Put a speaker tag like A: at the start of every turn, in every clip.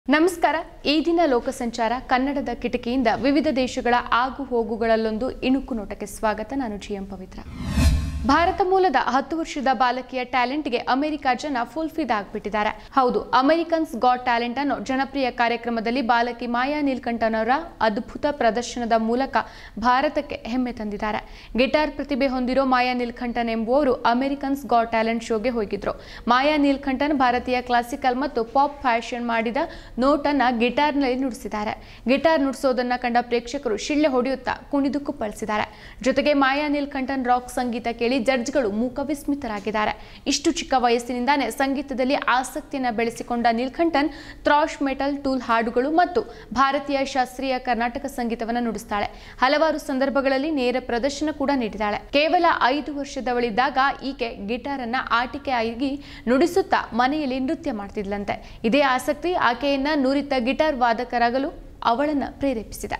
A: ನಮಸ್ಕಾರ ಈ ದಿನ ಲೋಕಸಂಚಾರ ಕನ್ನಡದ ಕಿಟಕಿಯಿಂದ ವಿವಿಧ ದೇಶಗಳ ಆಗು ಹೋಗುಗಳಲ್ಲೊಂದು ಇಣುಕು ನೋಟಕ್ಕೆ ಸ್ವಾಗತ ನಾನು ಜಿಎಂ ಪವಿತ್ರ ಭಾರತ ಮೂಲದ 10 ವರ್ಷದ ಬಾಲಕಿಯ ಟ್ಯಾಲೆಂಟ್ಗೆ ಅಮೆರಿಕ ಜನ ಫುಲ್ ಫಿದಾ ಆಗಿಬಿಟ್ಟಿದ್ದಾರೆ ಹೌದು ಅಮೆರಿಕನ್ಸ್ ಗಾಟ್ ಟ್ಯಾಲೆಂಟ್ ಅನ್ನೋ ಜನಪ್ರಿಯ ಕಾರ್ಯಕ್ರಮದಲ್ಲಿ ಬಾಲಕಿ ಮಾಯಾ ನೀಲಕಂಠನ್ ಅವರ ಅದ್ಭುತ ಪ್ರದರ್ಶನದ ಮೂಲಕ ಭಾರತಕ್ಕೆ ಹೆಮ್ಮೆ ತಂದಿದ್ದಾರೆ ಗಿಟಾರ್ ಪ್ರತಿಭೆ ಹೊಂದಿರೋ ಮಾಯಾ ನೀಲಕಂಠನ್ ಎಂಬುವರು ಅಮೆರಿಕನ್ಸ್ ಗಾಟ್ ಟ್ಯಾಲೆಂಟ್ ಶೋಗೆ ಹೋಗಿದ್ರು ಮಾಯಾ ನೀಲಕಂಠನ್ ಭಾರತೀಯ ಕ್ಲಾಸಿಕಲ್ ಮತ್ತು ಪಾಪ್ ಫ್ಯಾಷನ್ ಮಾಡಿದ ನೋಟನ್ನ ಗಿಟಾರ್ನಲ್ಲಿ ನುಡಿಸಿದ್ದಾರೆ ಗಿಟಾರ್ ನುಡಿಸೋದನ್ನ ಕಂಡ ಪ್ರೇಕ್ಷಕರು ಶಿಳ್ಳೆ ಹೊಡೆಯುತ್ತಾ ಕುಣಿದು ಕುಪ್ಪಳಿಸಿದ್ದಾರೆ ಜೊತೆಗೆ ಮಾಯಾ ನೀಲಕಂಠನ್ ರಾಕ್ ಸಂಗೀತ ಕೇಳಿ ಜಡ್ಜ್ಗಳು ಮೂಕವಿಸ್ಮಿತರಾಗಿದ್ದಾರೆ ಇಷ್ಟು ಚಿಕ್ಕ ವಯಸ್ಸಿನಿಂದಾನೇ ಸಂಗೀತದಲ್ಲಿ ಆಸಕ್ತಿಯನ್ನು ಬೆಳೆಸಿಕೊಂಡ ನೀಲಕಂಠನ್ ಥ್ರಾಶ್ ಮೆಟಲ್ ಟೂಲ್ ಹಾಡುಗಳು ಮತ್ತು ಭಾರತೀಯ ಶಾಸ್ತ್ರೀಯ ಕರ್ನಾಟಕ ಸಂಗೀತವನ್ನು ನುಡಿಸ್ತಾಳೆ ಹಲವಾರು ಸಂದರ್ಭಗಳಲ್ಲಿ ನೇರ ಪ್ರದರ್ಶನ ಕೂಡ ನೀಡಿದ್ದಾಳೆ ಕೇವಲ 5 ವರ್ಷದವಳಿದ್ದಾಗ ಈಕೆ ಗಿಟಾರ್ ಅನ್ನ ಆಟಿಕೆಯಾಗಿ ನುಡಿಸುತ್ತಾ ಮನೆಯಲ್ಲಿ ನೃತ್ಯ ಮಾಡ್ತಿದ್ಲಂತೆ ಇದೇ ಆಸಕ್ತಿ ಆಕೆಯನ್ನ ನುರಿತ ಗಿಟಾರ್ ವಾದಕರಾಗಲು ಅವಳನ್ನ ಪ್ರೇರೇಪಿಸಿದೆ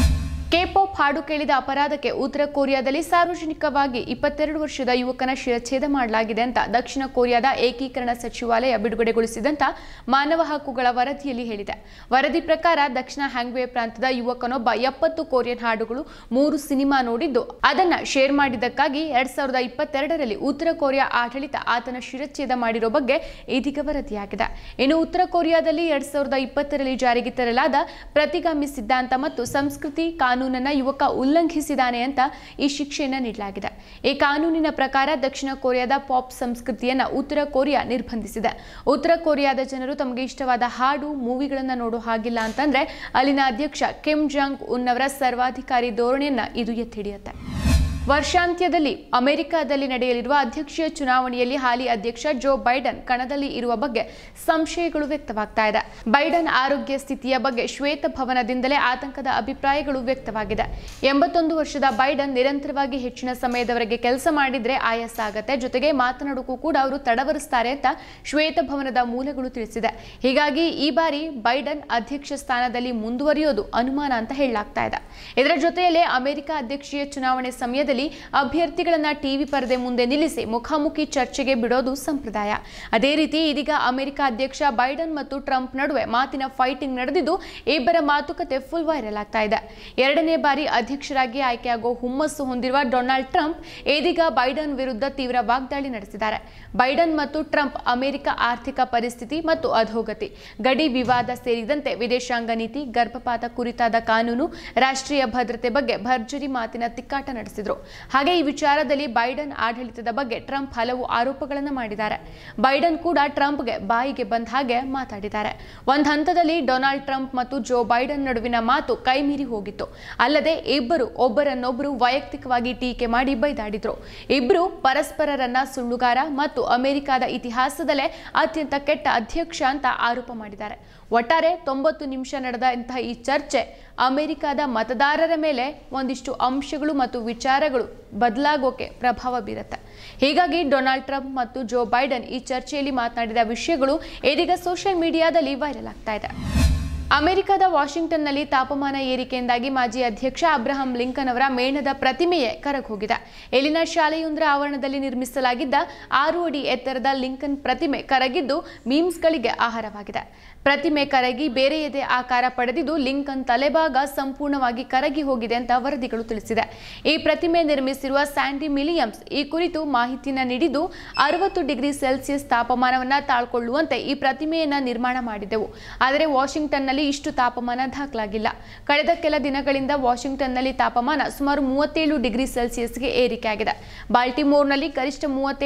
A: ಕೆ-ಪಾಪ್ ಹಾಡು ಕೇಳಿದ ಅಪರಾಧಕ್ಕೆ ಉತ್ತರ ಕೊರಿಯಾದಲ್ಲಿ ಸಾರ್ವಜನಿಕವಾಗಿ 22 ವರ್ಷದ ಯುವಕನ ಶಿರಚ್ಛೇದ ಮಾಡಲಾಗಿದೆ ಅಂತ ದಕ್ಷಿಣ ಕೊರಿಯಾದ ಏಕೀಕರಣ ಸಚಿವಾಲಯ ಬಿಡುಗಡೆಗೊಳಿಸಿದಂತ ಮಾನವ ಹಕ್ಕುಗಳ ವರದಿಯಲ್ಲಿ ಹೇಳಿದೆ ವರದಿ ಪ್ರಕಾರ ದಕ್ಷಿಣ ಹ್ಯಾಂಗ್ವೆ ಪ್ರಾಂತದ ಯುವಕನೊಬ್ಬ 70 ಕೊರಿಯನ್ ಹಾಡುಗಳು 3 ಸಿನಿಮಾ ನೋಡಿದ್ದು ಅದನ್ನ ಶೇರ್ ಮಾಡಿದ್ದಕ್ಕಾಗಿ 2022ರಲ್ಲಿ ಉತ್ತರ ಕೊರಿಯಾ ಆಡಳಿತ ಆತನ ಶಿರಚ್ಛೇದ ಮಾಡಿರೋ ಬಗ್ಗೆ ಇದೀಗ ವರದಿಯಾಗಿದೆ ಇನ್ನು ಉತ್ತರ ಕೊರಿಯಾದಲ್ಲಿ 2020ರಲ್ಲಿ ಜಾರಿಗೆ ತರಲಾದ ಪ್ರತಿಗಾಮಿ ಸಿದ್ಧಾಂತ ಮತ್ತು ಸಂಸ್ಕೃತಿ ಕಾನೂನನ್ನ ಯುವಕ ಉಲ್ಲಂಘಿಸಿದಾನೆ ಅಂತ ಈ ಶಿಕ್ಷೆಯನ್ನು ನೀಡಲಾಗಿದೆ ಈ ಕಾನೂನಿನ ಪ್ರಕಾರ ದಕ್ಷಿಣ ಕೊರಿಯಾದ ಪಾಪ್ ಸಂಸ್ಕೃತಿಯನ್ನ ಉತ್ತರ ಕೊರಿಯಾ ನಿರ್ಬಂಧಿಸಿದೆ ಉತ್ತರ ಕೊರಿಯಾದ ಜನರು ತಮಗೆ ಇಷ್ಟವಾದ ಹಾಡು ಮೂವಿಗಳನ್ನ ನೋಡೋ ಹಾಗಿಲ್ಲ ಅಂತಂದ್ರೆ ಅಲ್ಲಿನ ಅಧ್ಯಕ್ಷ ಕಿಮ್ ಜಾಂಗ್ ಉನ್ ಅವರ ಸರ್ವಾಧಿಕಾರಿ ಧೋರಣೆಯನ್ನ ಇದು ಎತ್ತಿ ಹಿಡಿಯುತ್ತೆ ವರ್ಷಾಂತ್ಯದಲ್ಲಿ ಅಮೆರಿಕದಲ್ಲಿ ನಡೆಯಲಿರುವ ಅಧ್ಯಕ್ಷೀಯ ಚುನಾವಣೆಯಲ್ಲಿ ಹಾಲಿ ಅಧ್ಯಕ್ಷ ಜೋ ಬೈಡನ್ ಕಣದಲ್ಲಿ ಇರುವ ಬಗ್ಗೆ ಸಂಶಯಗಳು ವ್ಯಕ್ತವಾಗ್ತಾ ಇದೆ ಬೈಡನ್ ಆರೋಗ್ಯ ಸ್ಥಿತಿಯ ಬಗ್ಗೆ ಶ್ವೇತಭವನದಿಂದಲೇ ಆತಂಕದ ಅಭಿಪ್ರಾಯಗಳು ವ್ಯಕ್ತವಾಗಿದೆ 81 ವರ್ಷದ ಬೈಡನ್ ನಿರಂತರವಾಗಿ ಹೆಚ್ಚಿನ ಸಮಯದವರೆಗೆ ಕೆಲಸ ಮಾಡಿದ್ರೆ ಆಯಾಸ ಆಗತ್ತೆ ಜೊತೆಗೆ ಮಾತನಾಡೋಕ್ಕೂ ಕೂಡ ಅವರು ತಡವರಿಸ್ತಾರೆ ಅಂತ ಶ್ವೇತಭವನದ ಮೂಲಗಳು ತಿಳಿಸಿದೆ ಹೀಗಾಗಿ ಈ ಬಾರಿ ಬೈಡನ್ ಅಧ್ಯಕ್ಷ ಸ್ಥಾನದಲ್ಲಿ ಮುಂದುವರಿಯೋದು ಅನುಮಾನ ಅಂತ ಹೇಳಲಾಗ್ತಾ ಇದೆ ಇದರ ಜೊತೆಯಲ್ಲೇ ಅಮೆರಿಕ ಅಧ್ಯಕ್ಷೀಯ ಚುನಾವಣೆ ಸಮಯದಲ್ಲಿ ಅಭ್ಯರ್ಥಿಗಳನ್ನ ಟಿವಿ ಪರದೆ ಮುಂದೆ ನಿಲ್ಲಿಸಿ ಮುಖಾಮುಖಿ ಚರ್ಚೆಗೆ ಬಿಡೋದು ಸಂಪ್ರದಾಯ ಅದೇ ರೀತಿ ಇದೀಗ ಅಮೆರಿಕ ಅಧ್ಯಕ್ಷ ಬೈಡನ್ ಮತ್ತು ಟ್ರಂಪ್ ನಡುವೆ ಮಾತಿನ ಫೈಟಿಂಗ್ ನಡೆದಿದ್ದು ಇಬ್ಬರ ಮಾತುಕತೆ ಫುಲ್ ವೈರಲ್ ಆಗ್ತಾ ಇದೆ 2ನೇ ಬಾರಿ ಅಧ್ಯಕ್ಷರಾಗಿ ಆಯ್ಕೆಯಾಗೋ ಹುಮ್ಮಸ್ಸು ಹೊಂದಿರುವ ಡೊನಾಲ್ಡ್ ಟ್ರಂಪ್ ಇದೀಗ ಬೈಡನ್ ವಿರುದ್ಧ ತೀವ್ರ ವಾಗ್ದಾಳಿ ನಡೆಸಿದ್ದಾರೆ ಬೈಡನ್ ಮತ್ತು ಟ್ರಂಪ್ ಅಮೆರಿಕ ಆರ್ಥಿಕ ಪರಿಸ್ಥಿತಿ ಮತ್ತು ಅಧೋಗತಿ ಗಡಿ ವಿವಾದ ಸೇರಿದಂತೆ ವಿದೇಶಾಂಗ ನೀತಿ ಗರ್ಭಪಾತ ಕುರಿತಾದ ಕಾನೂನು ರಾಷ್ಟ್ರೀಯ ಭದ್ರತೆ ಬಗ್ಗೆ ಭರ್ಜರಿ ಮಾತಿನ ತಿಕ್ಕಾಟ ನಡೆಸಿದ್ರು ಹಾಗೆ ಈ ವಿಚಾರದಲ್ಲಿ ಬೈಡನ್ ಆಡಳಿತದ ಬಗ್ಗೆ ಟ್ರಂಪ್ ಹಲವು ಆರೋಪಗಳನ್ನು ಮಾಡಿದ್ದಾರೆ ಬೈಡನ್ ಕೂಡ ಟ್ರಂಪ್ಗೆ ಬಾಯಿಗೆ ಬಂದ ಹಾಗೆ ಮಾತಾಡಿದ್ದಾರೆ ಒಂದು ಹಂತದಲ್ಲಿ ಡೊನಾಲ್ಡ್ ಟ್ರಂಪ್ ಮತ್ತು ಜೋ ಬೈಡನ್ ನಡುವಿನ ಮಾತು ಕೈಮೀರಿ ಹೋಗಿತ್ತು ಅಲ್ಲದೆ ಇಬ್ಬರು ಒಬ್ಬರನ್ನೊಬ್ಬರು ವೈಯಕ್ತಿಕವಾಗಿ ಟೀಕೆ ಮಾಡಿ ಬೈದಾಡಿದ್ರು ಇಬ್ಬರು ಪರಸ್ಪರರನ್ನ ಸುಳ್ಳುಗಾರ ಮತ್ತು ಅಮೆರಿಕದ ಇತಿಹಾಸದಲ್ಲೇ ಅತ್ಯಂತ ಕೆಟ್ಟ ಅಧ್ಯಕ್ಷ ಅಂತ ಆರೋಪ ಮಾಡಿದ್ದಾರೆ ಒಟ್ಟಾರೆ 90 ನಿಮಿಷ ನಡೆದ ಇಂತಹ ಈ ಚರ್ಚೆ ಅಮೆರಿಕದ ಮತದಾರರ ಮೇಲೆ ಒಂದಿಷ್ಟು ಅಂಶಗಳು ಮತ್ತು ವಿಚಾರಗಳು ಬದಲಾಗೋಕೆ ಪ್ರಭಾವ ಬೀರುತ್ತೆ ಹೀಗಾಗಿ ಡೊನಾಲ್ಡ್ ಟ್ರಂಪ್ ಮತ್ತು ಜೋ ಬೈಡನ್ ಈ ಚರ್ಚೆಯಲ್ಲಿ ಮಾತನಾಡಿದ ವಿಷಯಗಳು ಇದೀಗ ಸೋಷಿಯಲ್ ಮೀಡಿಯಾದಲ್ಲಿ ವೈರಲ್ ಆಗ್ತಾ ಇದೆ ಅಮೆರಿಕದ ವಾಷಿಂಗ್ಟನ್ನಲ್ಲಿ ತಾಪಮಾನ ಏರಿಕೆಯಿಂದಾಗಿ ಮಾಜಿ ಅಧ್ಯಕ್ಷ ಅಬ್ರಹಂ ಲಿಂಕನ್ ಅವರ ಮೇಣದ ಪ್ರತಿಮೆಯೇ ಕರಗೋಗಿದೆ ಇಲ್ಲಿನ ಶಾಲೆಯೊಂದರ ಆವರಣದಲ್ಲಿ ನಿರ್ಮಿಸಲಾಗಿದ್ದ 6 ಅಡಿ ಎತ್ತರದ ಲಿಂಕನ್ ಪ್ರತಿಮೆ ಕರಗಿದ್ದು ಮೀಮ್ಸ್ಗಳಿಗೆ ಆಹಾರವಾಗಿದೆ ಪ್ರತಿಮೆ ಕರಗಿ ಬೇರೆಯದೇ ಆಕಾರ ಪಡೆದಿದ್ದು ಲಿಂಕನ್ ತಲೆಭಾಗ ಸಂಪೂರ್ಣವಾಗಿ ಕರಗಿ ಹೋಗಿದೆ ಅಂತ ವರದಿಗಳು ತಿಳಿಸಿದೆ ಈ ಪ್ರತಿಮೆ ನಿರ್ಮಿಸಿರುವ ಸ್ಯಾಂಡಿ ಮಿಲಿಯಮ್ಸ್ ಈ ಕುರಿತು ಮಾಹಿತಿಯನ್ನು ನೀಡಿದ್ದು 60 ಡಿಗ್ರಿ ಸೆಲ್ಸಿಯಸ್ ತಾಪಮಾನವನ್ನ ತಾಳ್ಕೊಳ್ಳುವಂತೆ ಈ ಪ್ರತಿಮೆಯನ್ನ ನಿರ್ಮಾಣ ಮಾಡಿದೆವು ಆದರೆ ವಾಷಿಂಗ್ಟನ್ನಲ್ಲಿ ಇಷ್ಟು ತಾಪಮಾನ ದಾಖಲಾಗಿಲ್ಲ ಕಳೆದ ಕೆಲ ದಿನಗಳಿಂದ ವಾಷಿಂಗ್ಟನ್ನಲ್ಲಿ ತಾಪಮಾನ ಸುಮಾರು 37 ಡಿಗ್ರಿ ಸೆಲ್ಸಿಯಸ್ಗೆ ಏರಿಕೆಯಾಗಿದೆ ಬಾಲ್ಟಿಮೋರ್ನಲ್ಲಿ ಗರಿಷ್ಠ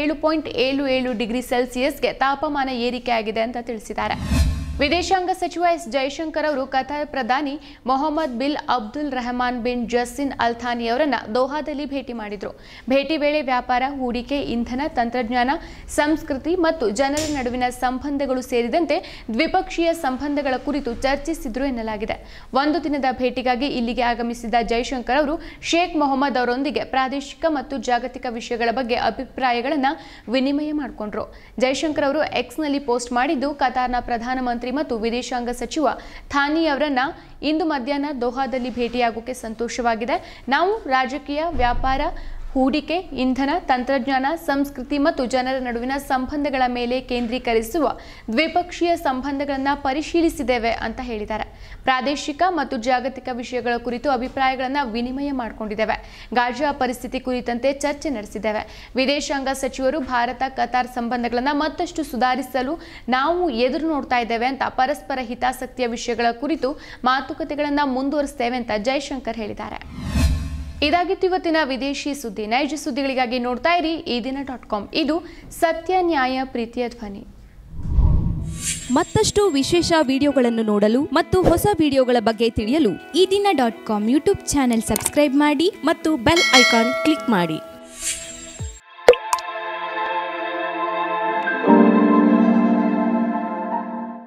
A: 37.77 ಡಿಗ್ರಿ ಸೆಲ್ಸಿಯಸ್ಗೆ ತಾಪಮಾನ ಏರಿಕೆಯಾಗಿದೆ ಅಂತ ತಿಳಿಸಿದ್ದಾರೆ ವಿದೇಶಾಂಗ ಸಚಿವ ಎಸ್ ಜೈಶಂಕರ್ ಅವರು ಕತಾರ್ ಪ್ರಧಾನಿ Mohammed bin Abdul Rehman bin Jassim al Thani ಅವರನ್ನ ದೋಹಾದಲ್ಲಿ ಭೇಟಿ ಮಾಡಿದ್ರು ಭೇಟಿ ವೇಳೆ ವ್ಯಾಪಾರ ಹೂಡಿಕೆ ಇಂಧನ ತಂತ್ರಜ್ಞಾನ ಸಂಸ್ಕೃತಿ ಮತ್ತು ಜನರ ನಡುವಿನ ಸಂಬಂಧಗಳು ಸೇರಿದಂತೆ ದ್ವಿಪಕ್ಷೀಯ ಸಂಬಂಧಗಳ ಕುರಿತು ಚರ್ಚಿಸಿದ್ರು ಎನ್ನಲಾಗಿದೆ ಒಂದು ದಿನದ ಭೇಟಿಗಾಗಿ ಇಲ್ಲಿಗೆ ಆಗಮಿಸಿದ ಜೈಶಂಕರ್ ಅವರು ಶೇಖ್ ಮೊಹಮ್ಮದ್ ಅವರೊಂದಿಗೆ ಪ್ರಾದೇಶಿಕ ಮತ್ತು ಜಾಗತಿಕ ವಿಷಯಗಳ ಬಗ್ಗೆ ಅಭಿಪ್ರಾಯಗಳನ್ನು ವಿನಿಮಯ ಮಾಡಿಕೊಂಡ್ರು ಜೈಶಂಕರ್ ಅವರು ಎಕ್ಸ್ನಲ್ಲಿ ಪೋಸ್ಟ್ ಮಾಡಿದ್ದು ಕತಾರ್ನ ಪ್ರಧಾನಮಂತ್ರಿ ಮತ್ತು ವಿದೇಶಾಂಗ ಸಚಿವ ಥಾನಿ ಅವರನ್ನ ಇಂದು ಮಧ್ಯಾಹ್ನ ದೋಹಾದಲ್ಲಿ ಭೇಟಿಯಾಗೋಕೆ ಸಂತೋಷವಾಗಿದೆ ನಾವು ರಾಜಕೀಯ ವ್ಯಾಪಾರ ಹೂಡಿಕೆ, ಇಂಧನ, ತಂತ್ರಜ್ಞಾನ, ಸಂಸ್ಕೃತಿ ಮತ್ತು ಜನರ ನಡುವಿನ ಸಂಬಂಧಗಳ ಮೇಲೆ ಕೇಂದ್ರೀಕರಿಸುವ ದ್ವಿಪಕ್ಷೀಯ ಸಂಬಂಧಗಳನ್ನು ಪರಿಶೀಲಿಸಿದ್ದೇವೆ ಅಂತ ಹೇಳಿದ್ದಾರೆ. ಪ್ರಾದೇಶಿಕ ಮತ್ತು ಜಾಗತಿಕ ವಿಷಯಗಳ ಕುರಿತು ಅಭಿಪ್ರಾಯಗಳನ್ನು ವಿನಿಮಯ ಮಾಡಿಕೊಂಡಿದ್ದೇವೆ. ಗಾಜಾ ಪರಿಸ್ಥಿತಿ ಕುರಿತಂತೆ ಚರ್ಚೆ ನಡೆಸಿದ್ದೇವೆ. ವಿದೇಶಾಂಗ ಸಚಿವರು ಭಾರತ ಕತಾರ್ ಸಂಬಂಧಗಳನ್ನು ಮತ್ತಷ್ಟು ಸುಧಾರಿಸಲು ನಾವು ಎದುರು ನೋಡ್ತಾ ಇದ್ದೇವೆ ಅಂತ ಪರಸ್ಪರ ಹಿತಾಸಕ್ತಿಯ ವಿಷಯಗಳ ಕುರಿತು ಮಾತುಕತೆಗಳನ್ನು ಮುಂದುವರಿಸುತ್ತೇವೆ ಅಂತ ಜೈಶಂಕರ್ ಹೇಳಿದ್ದಾರೆ. ಇದಾಗಿತ್ತು ಇವತ್ತಿನ ವಿದೇಶಿ ಸುದ್ದಿ. ನೈಜ ಸುದ್ದಿಗಳಿಗಾಗಿ ನೋಡ್ತಾ ಇರಿ ಈದಿನ.com. ಇದು ಸತ್ಯ, ನ್ಯಾಯ, ಪ್ರೀತಿಯ ಧ್ವನಿ.
B: ಮತ್ತಷ್ಟು ವಿಶೇಷ ವಿಡಿಯೋಗಳನ್ನು ನೋಡಲು ಮತ್ತು ಹೊಸ ವಿಡಿಯೋಗಳ ಬಗ್ಗೆ ತಿಳಿಯಲು
C: ಈದಿನ.com ಯೂಟ್ಯೂಬ್ ಚಾನೆಲ್ ಸಬ್ಸ್ಕ್ರೈಬ್ ಮಾಡಿ
B: ಮತ್ತು ಬೆಲ್ ಐಕಾನ್ ಕ್ಲಿಕ್ ಮಾಡಿ.